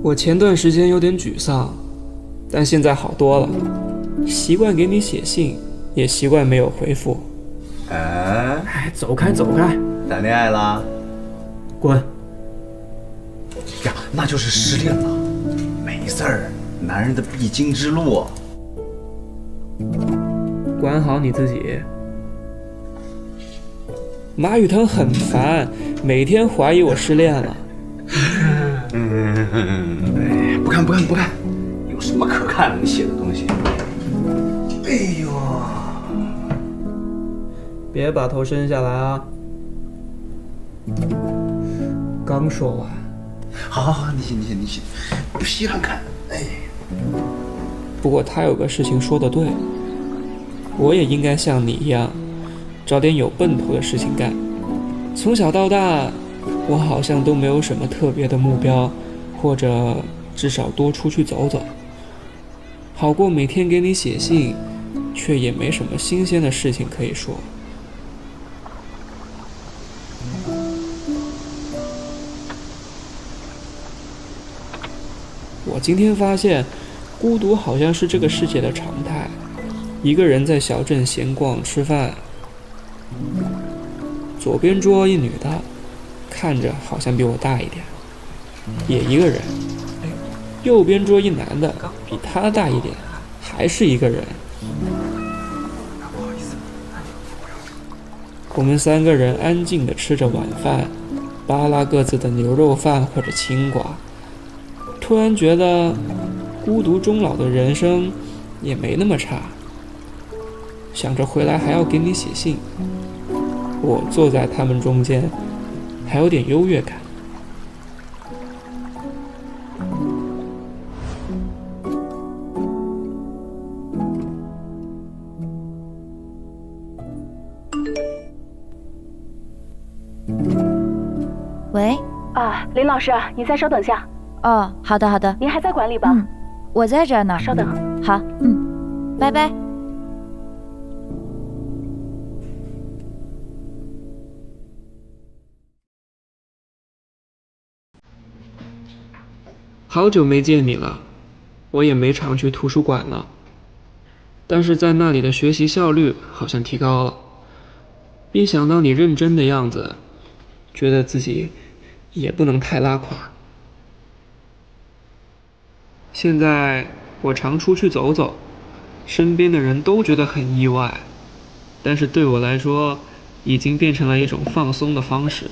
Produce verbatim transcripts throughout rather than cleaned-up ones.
我前段时间有点沮丧，但现在好多了。习惯给你写信，也习惯没有回复。 哎， 哎，走开走开！ 谈恋爱啦？ 滚！ 呀，那就是失恋了。没事儿，男人的必经之路。 管好你自己。马雨腾很烦，每天怀疑我失恋了。 嗯，哎，不看不看不看，有什么可看能写的东西？哎呦！ 别把头伸下来啊！刚说完。 好好好，你写你写你写，不稀罕看。哎。 不过他有个事情说得对，我也应该像你一样，找点有奔头的事情干。从小到大，我好像都没有什么特别的目标，或者至少多出去走走，好过每天给你写信，却也没什么新鲜的事情可以说。我今天发现，孤独好像是这个世界的常态。一个人在小镇闲逛吃饭，左边桌一女的，看着好像比我大一点，也一个人；右边桌一男的，比他大一点，还是一个人。我们三个人安静地吃着晚饭，扒拉各自的牛肉饭或者青瓜。突然觉得孤独终老的人生也没那么差，想着回来还要给你写信，我坐在他们中间，还有点优越感。 喂， 啊，林老师，您再稍等下。 哦，好的好的。 您还在馆里吧？ 嗯，我在这儿呢。 稍等。 好，嗯，拜拜。 好久没见你了，我也没常去图书馆了，但是在那里的学习效率好像提高了。一想到你认真的样子，觉得自己也不能太拉垮。现在我常出去走走，身边的人都觉得很意外，但是对我来说，已经变成了一种放松的方式。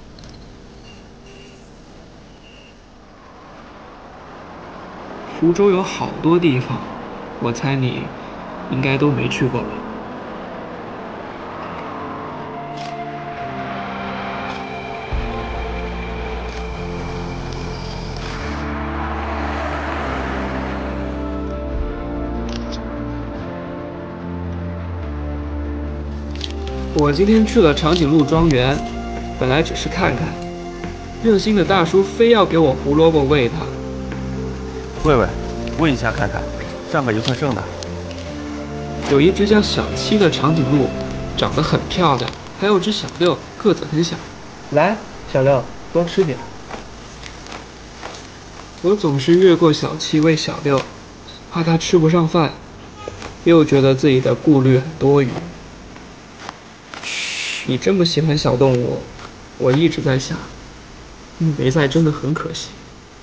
福州有好多地方，我猜你应该都没去过吧。我今天去了长颈鹿庄园，本来只是看看，热心的大叔非要给我胡萝卜喂它。 喂喂，问一下看看，上个一份剩的。 有一只叫小七的长颈鹿，长得很漂亮，还有只小六，个子很小。来，小六，多吃点。我总是越过小七喂小六，怕它吃不上饭，又觉得自己的顾虑很多余。你这么喜欢小动物，我一直在想，你没在真的很可惜。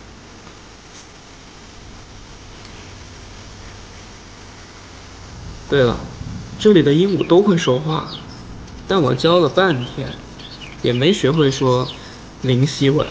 对了，这里的鹦鹉都会说话，但我教了半天，也没学会说林希文。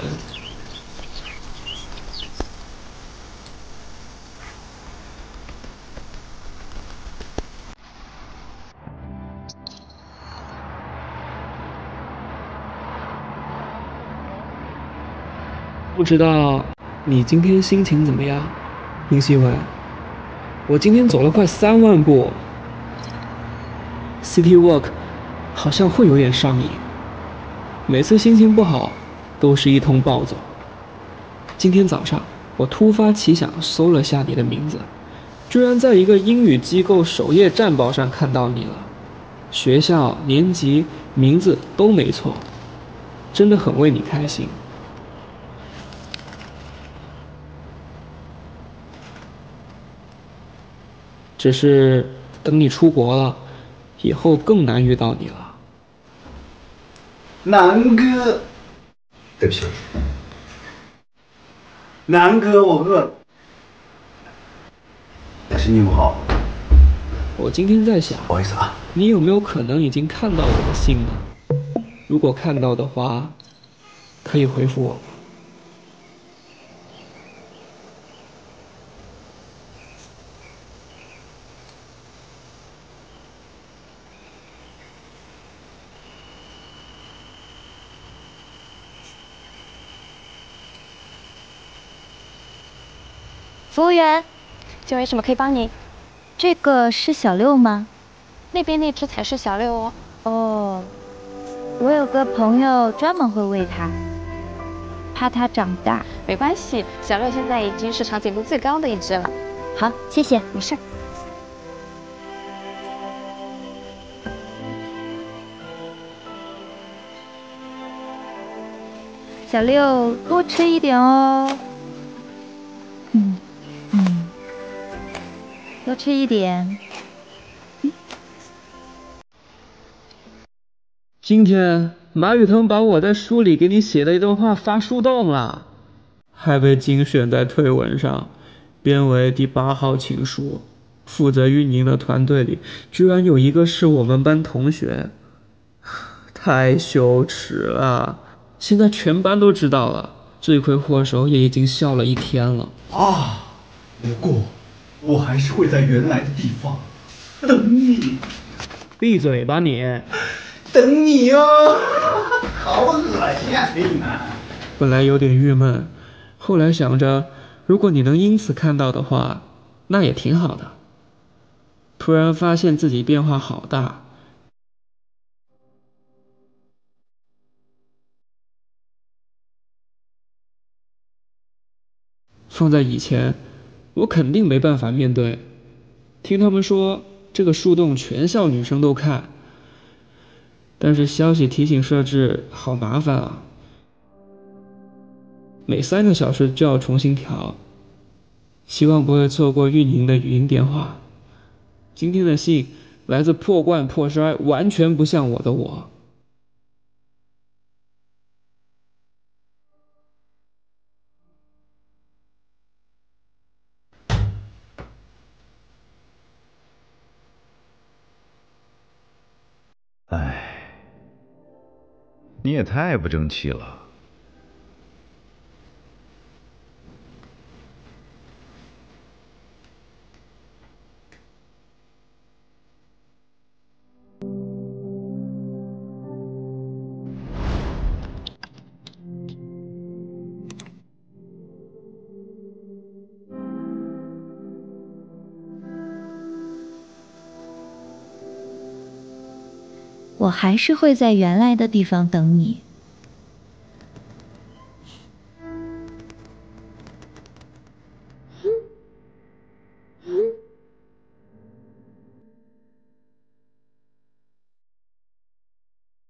不知道你今天心情怎么样，林希文？我今天走了快三万步。City Walk 好像会有点上瘾，每次心情不好都是一通暴走。今天早上我突发奇想搜了下你的名字，居然在一个英语机构首页战报上看到你了，学校、年级、名字都没错，真的很为你开心。 只是等你出国了，以后更难遇到你了。 南哥，对不起，南哥，我饿了。心情不好。 我今天在想， 不好意思啊， 你有没有可能已经看到我的信呢？如果看到的话，可以回复我。 服务员， 请问有什么可以帮你？ 这个是小六吗？ 那边那只才是小六哦。 哦，我有个朋友专门会喂它，怕它长大。 没关系，小六现在已经是长颈鹿最高的一只了。 好，谢谢。 没事。 小六，多吃一点哦。嗯嗯，多吃一点。嗯、 今天马雨腾把我在书里给你写的一段话发树洞了，还被精选在推文上，编为第八号情书。负责运营的团队里，居然有一个是我们班同学，太羞耻了！现在全班都知道了，罪魁祸首也已经笑了一天了。 啊，不过我还是会在原来的地方等你。 闭嘴吧你！ 等你哦，好恶心呀，林楠。 本来有点郁闷，后来想着，如果你能因此看到的话，那也挺好的。突然发现自己变化好大。放在以前，我肯定没办法面对。听他们说，这个树洞全校女生都看，但是消息提醒设置好麻烦啊，每三个小时就要重新调。希望不会错过运营的语音电话。今天的信来自破罐破摔，完全不像我的我。 唉，你也太不争气了。 我还是会在原来的地方等你。